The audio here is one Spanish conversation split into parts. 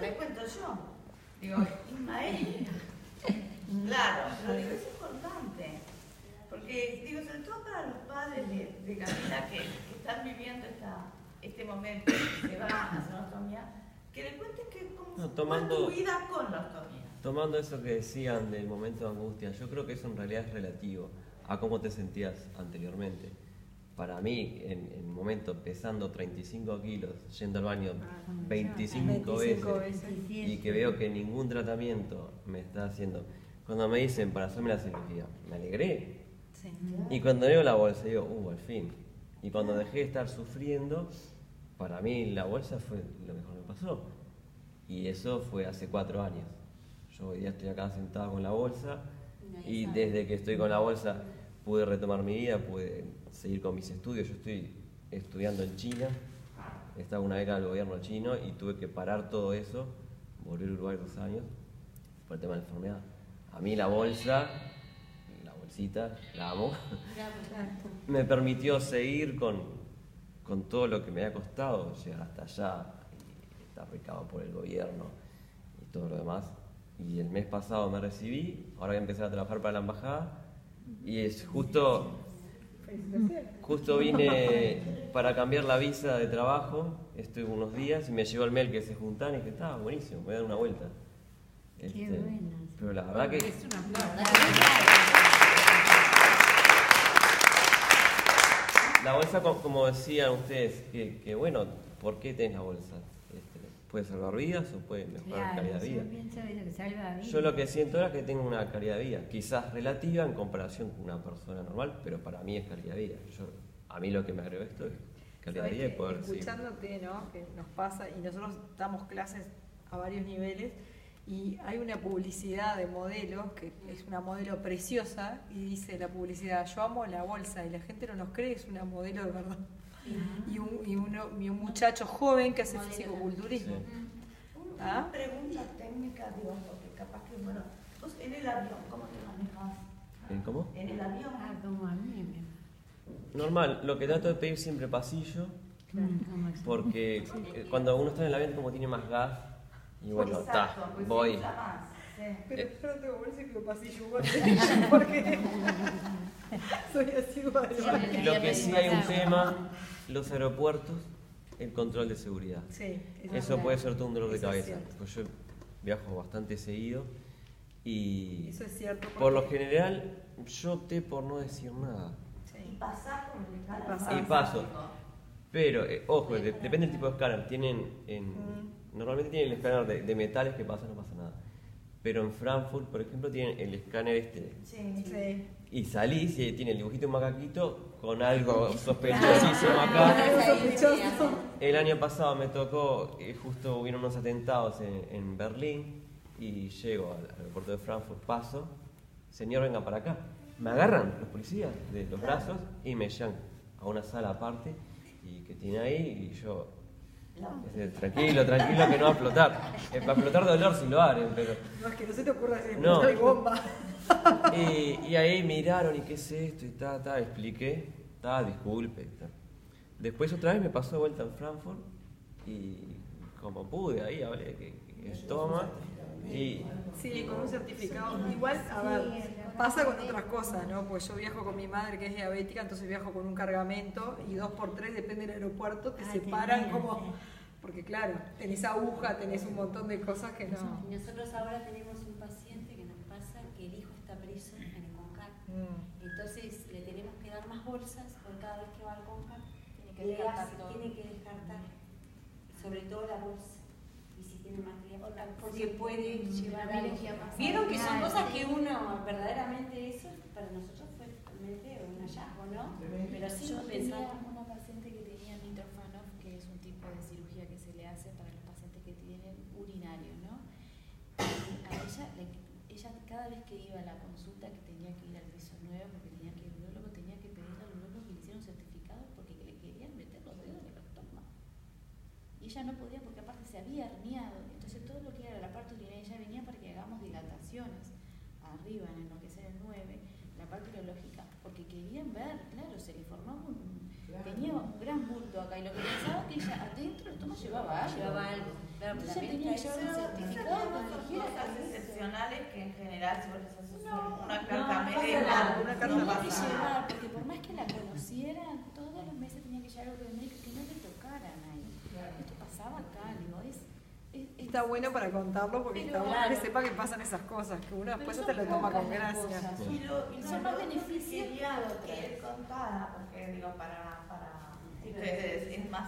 le cuento yo. Digo, Ismael. Claro, pero digo, es importante. Porque, digo, sobre todo para los padres de Camila que están viviendo este momento, que se va a hacer una ostomía, que le cuentes cómo fue tu vida con la ostomía. Tomando eso que decían del momento de angustia, yo creo que eso en realidad es relativo a cómo te sentías anteriormente. Para mí, en el momento pesando 35 kilos, yendo al baño 25 veces y que veo que ningún tratamiento me está haciendo. Cuando me dicen para hacerme la cirugía, me alegré. Sí. Y cuando veo la bolsa, digo, al fin. Y cuando dejé de estar sufriendo, para mí la bolsa fue lo mejor que me pasó. Y eso fue hace 4 años. Yo hoy día estoy acá sentado con la bolsa y desde que estoy con la bolsa pude retomar mi vida, pude seguir con mis estudios. Yo estoy estudiando en China, estaba una beca del gobierno chino y tuve que parar todo eso, volver a Uruguay 2 años por el tema de la enfermedad. A mí la bolsita, la amo, me permitió seguir con todo lo que me ha costado llegar hasta allá y estar becado por el gobierno y todo lo demás. Y el mes pasado me recibí, ahora voy a empezar a trabajar para la embajada y es justo vine para cambiar la visa de trabajo, estuve unos días y me llegó el mail que se juntan y que estaba buenísimo, me voy a dar una vuelta. Qué bueno. Pero la verdad que... Es una la bolsa, como decían ustedes, que bueno, ¿por qué tenés la bolsa? ¿Puede salvar vidas o puede mejorar la calidad de vida? Yo pienso que salva vidas. Yo lo que siento ahora es que tengo una calidad de vida, quizás relativa en comparación con una persona normal, pero para mí es calidad de vida. A mí lo que me agregó esto es calidad de vida y poder escuchándote, ¿no? Que nos pasa, y nosotros damos clases a varios niveles, y hay una publicidad de modelos, que es una modelo preciosa, y dice la publicidad, yo amo la bolsa, y la gente no nos cree, es una modelo de verdad. Y un muchacho joven que hace fisicoculturismo. Una pregunta técnica, digo, porque capaz que, bueno, vos en el avión, ¿cómo te manejas? ¿Cómo? En el avión. Como a mí. Normal, lo que trato de pedir siempre pasillo, porque cuando uno está en el avión como tiene más gas, y bueno, voy. Pero yo no tengo bolsa y pido pasillo igual, porque soy así igual. Lo que sí hay un tema, los aeropuertos, el control de seguridad. Sí, eso puede ser todo un dolor de cabeza. Pues yo viajo bastante seguido y eso es cierto, por lo general yo opté por no decir nada. Sí. Y pasar con el escáner. Y paso. Pero, ojo, depende del tipo de escáner. Normalmente tienen el escáner de metales que pasa, no pasa nada. Pero en Frankfurt, por ejemplo, tienen el escáner Sí. Y salís y tiene el dibujito de un macaquito con algo sospechosísimo acá. El año pasado me tocó, justo hubieron unos atentados en Berlín y llego al aeropuerto de Frankfurt, paso, señor, venga para acá. Me agarran los policías de los brazos y me llevan a una sala aparte y que tiene ahí y yo... Tranquilo, que no va a explotar. Va a explotar de dolor si lo abren, pero... No, es que no se te ocurra decir de bomba. Y ahí miraron, ¿y qué es esto? Y expliqué, disculpe. Después otra vez me pasó de vuelta en Frankfurt y como pude, ahí hablé que toma. Sí, con un certificado. Igual, a ver, pasa con otras cosas, ¿no? Pues yo viajo con mi madre que es diabética, entonces viajo con un cargamento y 2x3, depende del aeropuerto, te separan como... Porque claro, tenés aguja, tenés un montón de cosas que no... Nosotros ahora tenemos un paciente que nos pasa que el hijo está preso en el CONCAT. Entonces le tenemos que dar más bolsas porque cada vez que va al CONCAT tiene que descartar sobre todo la bolsa. Tiene más tiempo, porque puede llevar algo. Vieron que son cosas que uno verdaderamente, eso para nosotros fue totalmente un hallazgo, ¿no? Pero sí yo pensaba una paciente que tenía Mitrofanov, que es un tipo de cirugía que se le hace para los pacientes que tienen urinario, ¿no? A ella cada vez que iba a la consulta, que tenía que ir al piso 9 porque tenía que ir al urólogo, tenía que pedirle al urólogo que le hiciera un certificado porque le querían meter los dedos en el estómago. Y ella no podía porque aparte se había herniado. Entonces todo lo que era la parte urinaria, ella venía para que hagamos dilataciones arriba en lo que es el 9, la parte urológica, porque querían ver, claro, se le formaba tenía un gran bulto acá y lo que pensaba que ella adentro del estómago llevaba algo. Claro, pero Ella también tenía que está llevar un eso. certificado no para son elegir a cosas la excepcionales que en general si vos les haces una no carta pasa médica, nada. una carta Tenía no que pasa nada. llevar, porque por más que la conocieran, todos los meses tenía que llevar algo de médico que no le tocaran ahí. Esto pasaba acá, digo, Está bueno para contarlo porque Pero está bueno claro. que sepa que pasan esas cosas, que uno después Pero se lo son toma con pocas las gracia. cosas. Y Son más lo otro beneficios que quería que otras. que él contara, porque digo, para ustedes es más,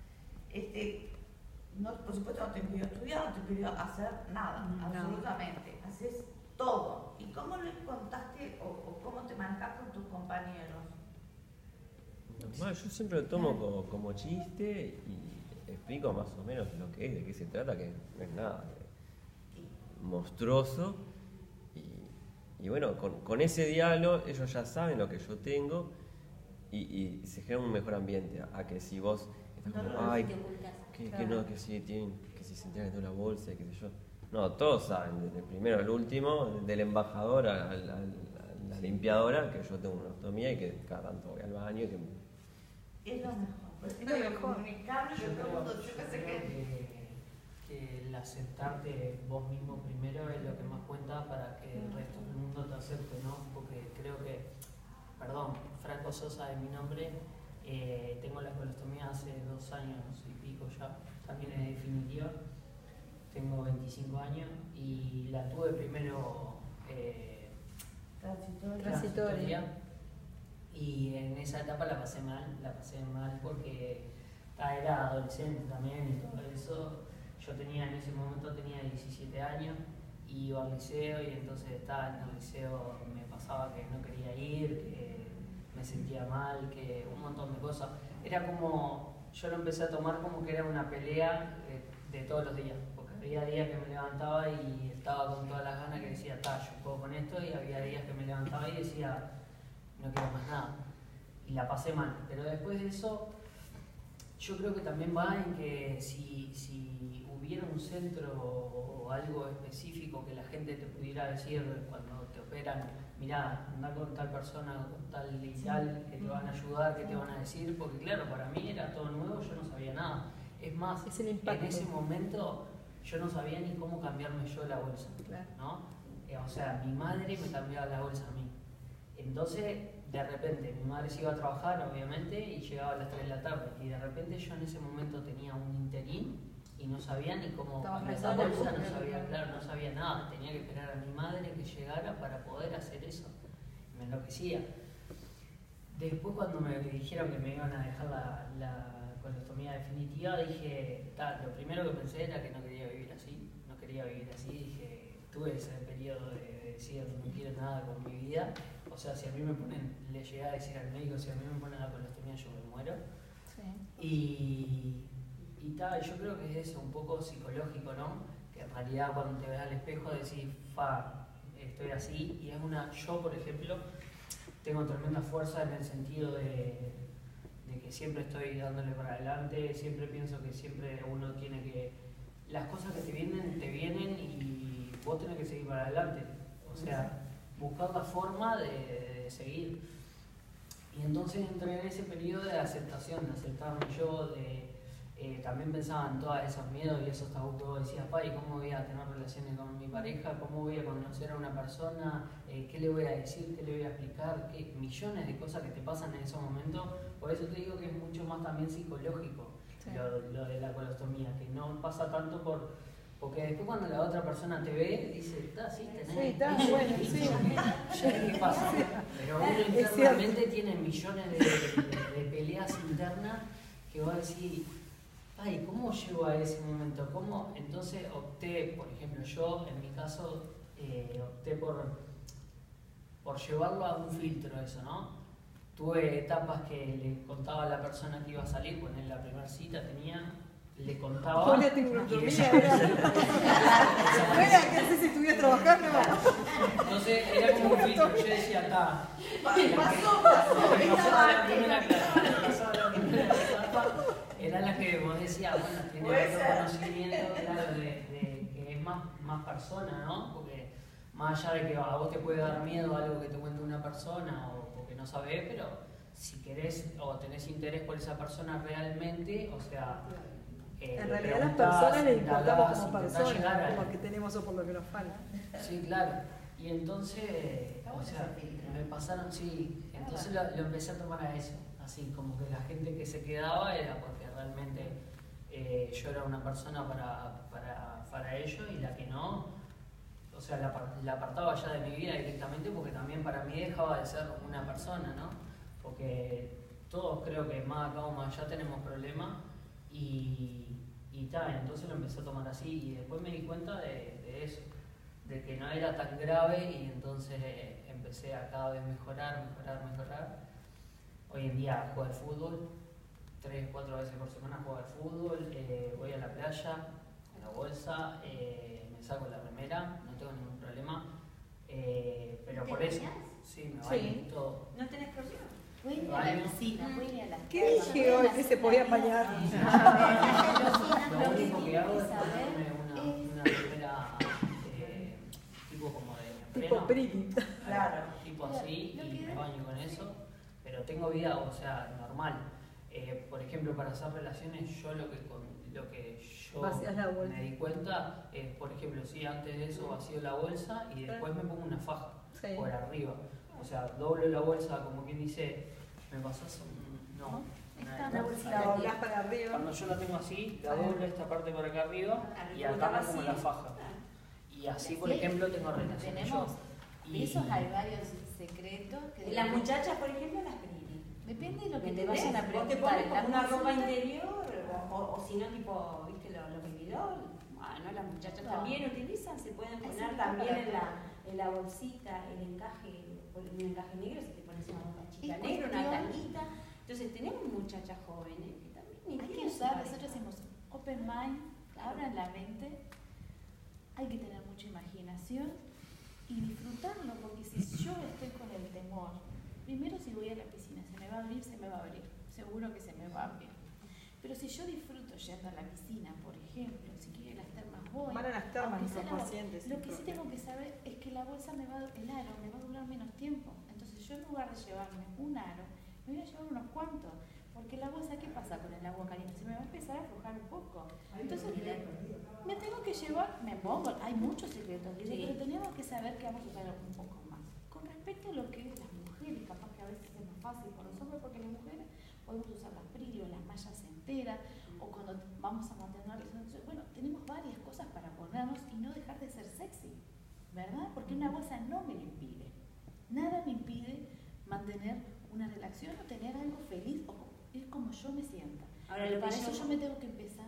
no, por supuesto no te pidió estudiar, no te pidió hacer nada, No. absolutamente, haces todo. ¿Y cómo le contaste o cómo te manejas con tus compañeros? Normal, yo siempre lo tomo como chiste y explico más o menos lo que es, de qué se trata, que no es nada monstruoso. Y bueno, con ese diálogo ellos ya saben lo que yo tengo y se genera un mejor ambiente. A que si vos estás como, No, ay, te ocultas. que no, que si se entregan toda la bolsa, qué sé yo. No, todos saben, desde el primero al último, del embajador a la limpiadora, que yo tengo una ostomía y que cada tanto voy al baño y que Es lo mejor. Porque Es lo tengo que mejor. comunicarme Yo con todo el mundo. Yo creo pensé que que el aceptarte vos mismo primero es lo que más cuenta para que el resto del mundo te acepte, ¿no? Porque creo que, perdón, Franco Sosa es mi nombre, tengo la colostomía hace 2 años y pico ya, también es definitiva, tengo 25 años y la tuve primero transitoria. Y en esa etapa la pasé mal porque era adolescente también y todo eso. Yo en ese momento tenía 17 años y iba al liceo y entonces estaba en el liceo, me pasaba que no quería ir, que me sentía mal, que un montón de cosas. Era como, yo lo empecé a tomar como que era una pelea de todos los días, porque había días que me levantaba y estaba con todas las ganas que decía, yo puedo con esto, y había días que me levantaba y decía, no quiero más nada. Y la pasé mal. Pero después de eso, yo creo que también va en que si hubiera un centro o algo específico que la gente te pudiera decir cuando te operan, mirá, anda con tal persona, con tal y tal, que te van a ayudar, que te van a decir, porque claro, para mí era todo nuevo, yo no sabía nada. Es más, Es el impacto. en ese momento yo no sabía ni cómo cambiarme yo la bolsa, Claro. ¿no? O sea, mi madre me cambiaba la bolsa a mí. Entonces, de repente, mi madre se iba a trabajar, obviamente, y llegaba a las 3 de la tarde. Y de repente yo en ese momento tenía un interín y no sabía ni cómo Estabas cambiar la rezando, bolsa, claro. no sabía nada. Tenía que esperar a mi madre que llegara para poder hacer eso. Me enloquecía. Después, cuando me dijeron que me iban a dejar la colostomía definitiva, dije, lo primero que pensé era que no quería vivir así. Dije, tuve ese periodo de decir, no quiero nada con mi vida. O sea, si a mí me ponen, le llegué a decir al médico, si a mí me ponen la colostomía yo me muero. Y yo creo que es eso, un poco psicológico, ¿no? Que en realidad cuando te ves al espejo decís, estoy así. Y es yo por ejemplo, tengo tremenda fuerza en el sentido de que siempre estoy dándole para adelante, siempre pienso que siempre uno tiene que... Las cosas que te vienen y vos tenés que seguir para adelante. O sea, buscar la forma de seguir. Y entonces entré en ese periodo de aceptación, de aceptarme yo, también pensaba en todos esos miedos y esos tabús que vos decías, ¿y cómo voy a tener relaciones con mi pareja? ¿Cómo voy a conocer a una persona? ¿Qué le voy a decir? ¿Qué le voy a explicar? Millones de cosas que te pasan en esos momentos. Por eso te digo que es mucho más también psicológico, sí, lo de la colostomía, que no pasa tanto porque después cuando la otra persona te ve, dice, sí, tenés. Sí, está bueno, sí. ¿Qué pasa? Pero uno internamente tiene millones de peleas internas que va a decir, ¿cómo llego a ese momento? ¿Cómo? Entonces opté, por ejemplo, yo en mi caso, opté por llevarlo a un filtro eso, ¿no? Tuve etapas que le contaba a la persona que iba a salir, pues en la primera cita le contaba. Hola, tengo una dormida, Bueno, ¿qué haces si estuvieras trabajando? Entonces era como un filtro, yo decía, pasó la primera etapa, era la que vos decías, bueno, tiene otro conocimiento, claro, de que es más persona, ¿no? Porque más allá de que a vos te puede dar miedo algo que te cuente una persona o porque no sabés, pero si querés o tenés interés por esa persona realmente, o sea, En realidad las personas les importamos como personas, como que tenemos o por lo que nos falta. Sí, claro. Y entonces, o sea, me pasaron, sí, entonces lo empecé a tomar a eso, así como que la gente que se quedaba era porque realmente yo era una persona para ellos, y la que no, o sea, la apartaba ya de mi vida directamente, porque también para mí dejaba de ser una persona, ¿no? Porque todos creo que más acá o más allá tenemos problemas, y tal, entonces lo empecé a tomar así, y después me di cuenta de eso, de que no era tan grave, y entonces empecé a cada vez mejorar. Hoy en día juego al fútbol, 3-4 veces por semana juego al fútbol, voy a la playa, a la bolsa, me saco la remera, no tengo ningún problema, pero por eso, sí, me baño todo. ¿No tenés problema? Pueden ir a la piscina, pueden ir a las ¿Qué dije hoy que se podía bañar? Lo único que hago es ponerme una remera tipo como de Tipo neopreno, Britney. Claro. tipo así, y me baño con eso, pero tengo vida, o sea, normal. Por ejemplo, para hacer relaciones, yo lo que yo Vacías la bolsa. me di cuenta es, por ejemplo, si antes de eso vacío la bolsa y después me pongo una faja Sí. por arriba. O sea, doblo la bolsa, como quien dice, me pasas un... No, La bolsita la doblás para arriba. Cuando yo la tengo así, la doblo esta parte para acá arriba y acá me pongo la faja. Y así, por ejemplo, tengo relaciones Tenemos yo. de esos hay varios secretos que Las muchachas, por ejemplo, las primen. depende de lo que te ¿Entendés? vayan a Vos preguntar. te pones en como la una ropa consulta. interior, o si no, tipo, ¿viste los bebidol? Bueno, las muchachas No. también utilizan, se pueden Hay poner sí, también para en la bolsita, el encaje, un encaje negro, si te pones una bombachita Es negra, una cuestión- tanguita. Entonces tenemos muchachas jóvenes que también Hay que tienen su usar, pareja. nosotros decimos open mind, abran la mente, hay que tener mucha imaginación y disfrutarlo, porque si yo estoy con el temor, primero si voy a la piscina, se me va a abrir, seguro que se me va a abrir. Pero si yo disfruto yendo a la piscina, por ejemplo, si quiero ir a las termas voy. Van a las termas aunque nuestros sea la- pacientes. Lo que sí tengo que saber es que la bolsa el aro me va a durar menos tiempo. Entonces yo en lugar de llevarme un aro, me voy a llevar unos cuantos. Porque la bolsa, ¿qué pasa con el agua caliente? Se me va a empezar a aflojar un poco. Entonces me tengo que llevar, me pongo, hay muchos secretos, pero tenemos que saber que vamos a usar un poco más. Con respecto a lo que es las mujeres, capaz que a veces es más fácil con los hombres, porque las mujeres podemos usar las brillos, las mallas enteras, o cuando vamos a mantener relaciones. Bueno, tenemos varias cosas para ponernos y no dejar de ser sexy, ¿verdad? Porque una bolsa no me lo impide. Nada me impide mantener una relación o tener algo feliz, o es como yo me sienta. Ahora, Pero lo que para eso yo- yo me tengo que empezar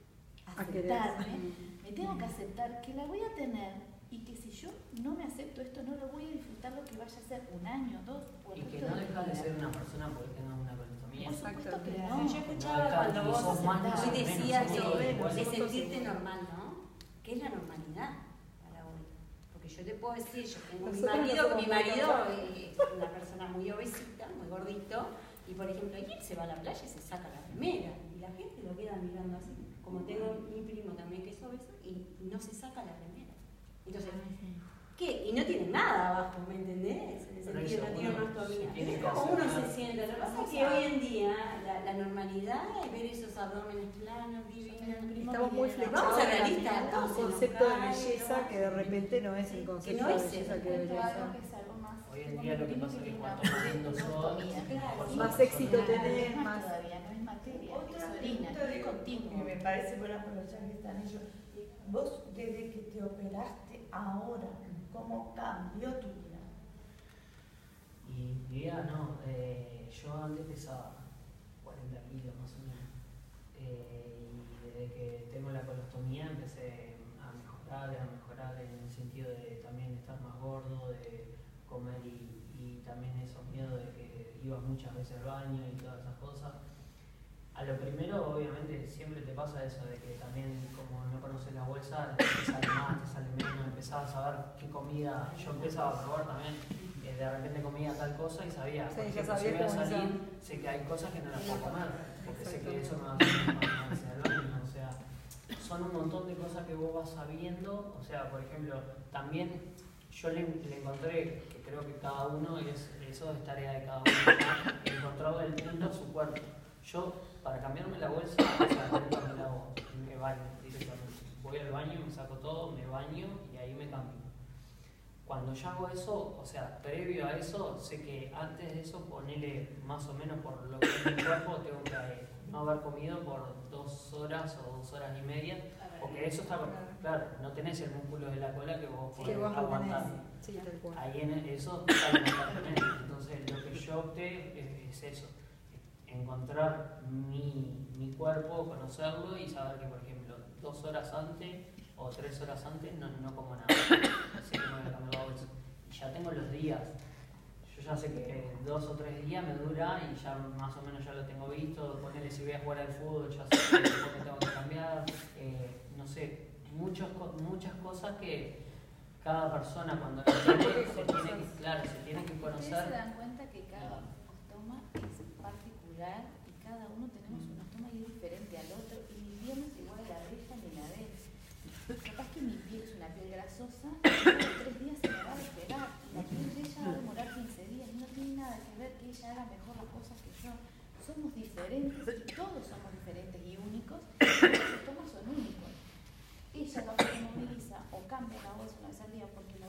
a A querer. aceptarme, me tengo que aceptar que la voy a tener y que si yo no me acepto esto, no lo voy a disfrutar lo que vaya a ser 1 año, 2 o el Y que resto no de mi dejas de vida. ser una persona porque tengas una colostomía. Por supuesto Exacto. que Claro, no. yo escuchaba No, cuando claro, vos sos más ni hoy sos decías menos, sos de igual. sentirte normal, ¿no? ¿Qué es la normalidad para vos? Porque yo te puedo decir, yo tengo mi Nosotros marido, no somos mi marido muy es una persona muy obesita, muy gordito, y por ejemplo, y él se va a la playa y se saca la remera, y la gente lo queda mirando así. Como tengo mi primo también que es obeso, y no se saca la remera. Entonces, ¿qué? Y no tiene nada abajo, ¿me entendés? En el Pero sentido, eso no tiene uno anatomía. se tiene Es que como uno aceptar. se siente. Lo que pasa es que hoy en día la normalidad es ver esos abdómenes planos, divinos. Estamos muy Vamos flechados a a realistas, un concepto de belleza que de repente no es el concepto no de es belleza eso, que debería Algo que ser. es algo más. Hoy en día lo que pasa es que cuanto más lindo sos, Más éxito tenés, Es más más. todavía, no es materia, Otra es orina, pregunta es que continuo. me parece buena aprovechar que están ellos. Vos, desde que te operaste ahora, ¿cómo cambió tu vida? y mi vida no, yo antes pesaba 40 kilos más o menos. Y desde que tengo la colostomía empecé a mejorar en el sentido de también estar más gordo, de comer y también esos miedos de que iba muchas veces al baño y todas esas cosas. A lo primero, obviamente, siempre te pasa eso de que también, como no conoces la bolsa, te sale más, te sale menos, empezabas a saber qué comida. Yo empezaba a probar también, de repente comía tal cosa y sabía, Sí, por ya ejemplo, si sabías voy a cómo salir, hizo. sé que hay cosas que no las puedo comer, porque sé Exacto. que eso me va a hacer al baño. O sea, son un montón de cosas que vos vas sabiendo. O sea, por ejemplo, también yo le encontré, que creo que cada uno, eso es tarea de cada uno, encontrar el punto a su cuerpo. Yo para cambiarme la bolsa, o sea, nunca me la hago, me baño directamente. Voy al baño, me saco todo, me baño y ahí me cambio. Cuando ya hago eso, o sea, previo a eso, sé que antes de eso, ponele más o menos por lo que es mi cuerpo, tengo que no haber comido por 2 horas o 2 horas y media, porque eso está, claro, no tenés el músculo de la cola que vos podés aguantar. Sí, tal cual. Ahí en eso está lamentablemente. Entonces, lo que yo opté es eso, encontrar mi cuerpo, conocerlo y saber que, por ejemplo, 2 horas antes o 3 horas antes no como nada. Así que me voy a cambiar la bolsa. Y ya tengo los días. Yo ya sé que 2 o 3 días me dura y ya más o menos ya lo tengo visto. Ponele, si voy a jugar al fútbol, ya sé que me tengo que cambiar. No sé, muchas cosas que cada persona cuando lo tiene se tiene que conocer. Ustedes se dan cuenta que cada estoma es particular y cada uno tenemos un estoma y es diferente al otro y mi piel no es igual a la de ella ni la de él. Capaz que mi piel es una piel grasosa y en 3 días se me va a despegar y la piel de ella va a demorar 15 días y no tiene nada que ver que ella haga mejor las cosas que yo. Somos diferentes y todos somos diferentes y únicos y los estomas son únicos. Ella cuando se moviliza o cambia la bolsa una vez al día porque